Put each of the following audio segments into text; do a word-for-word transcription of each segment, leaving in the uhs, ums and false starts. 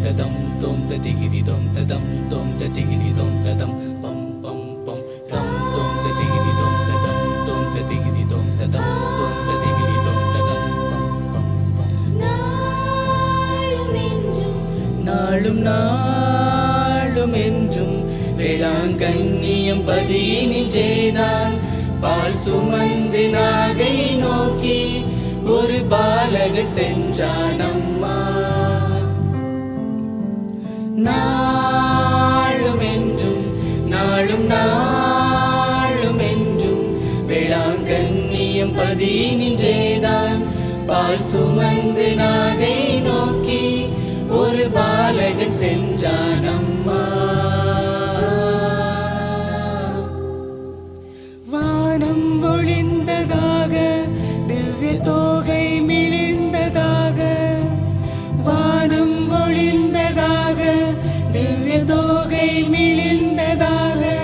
tadam tom ta tigidi tom tadam tom ta tigidi tom tadam pam pam pam tam tom ta tigidi tom tadam tom ta tigidi tom tadam tom ta tigidi tom tadam pam pam pam நாளும் நாளும் என்றும் வேளாங்கண்ணியம் பதியினில் ஜெய்தான் பால் சுமந்து நாகை நோக்கி ஒரு பாலகன் சென்றான் அம்மா நாளும் என்றும் நாளும் நாளும் என்றும் வேளாங்கண்ணியம் பதியினில் ஜெய்தான் பால் சுமந்து நாகை நோக்கி ஒரு பாலகன் சென்றான் அம்மா வானம் ஒளிந்ததாக திவ்ய தோகை மிளிர்ந்ததாக வானம் ஒளிந்ததாக திவ்ய தோகை மிளிர்ந்ததாக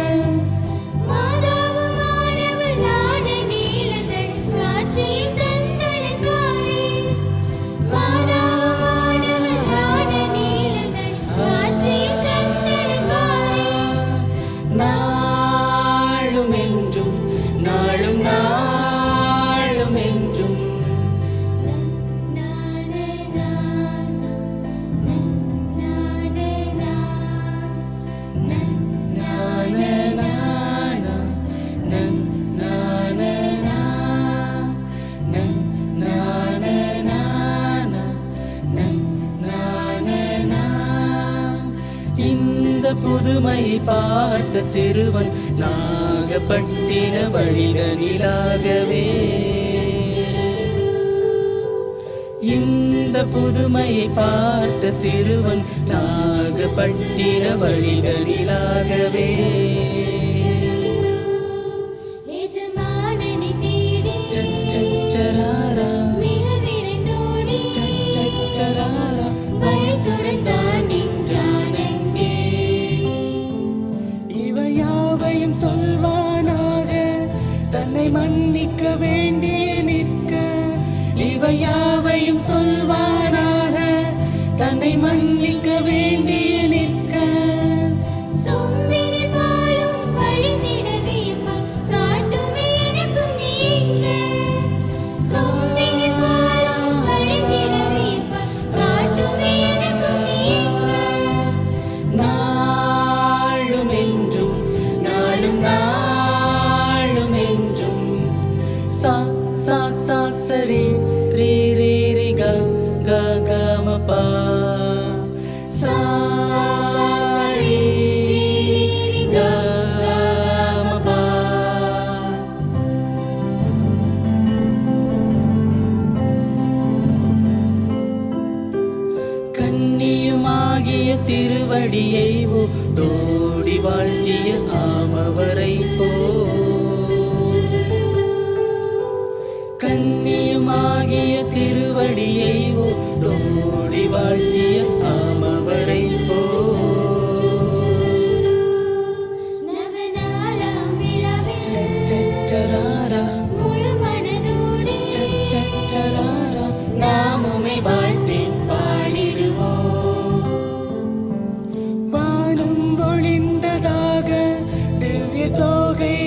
புதுமையை பார்த்த சிறுவன் நாகப்பட்டின வழிதனிலாகவே இந்த புதுமையை பார்த்த சிறுவன் நாகப்பட்டின வழிதனிலாகவே சொல்வானாக தன்னை மன்னிக்க வேண்டிய நிற்க இவையாவையும் சொல்வானாக தன்னை மன்னிக்க வேண்டிய நிற்க கண்ணியுமாகிய திருவடியை ஓடி வாழ்த்திய ஆமவரை போ கண்ணியுமாகிய திருவடியை ஓடி வாழ்த்திய ஆமவரை போ நாமுமே வாழ்த்தி பாடிடுவோம் வானம் ஒளிந்ததாக திவ்ய தோகை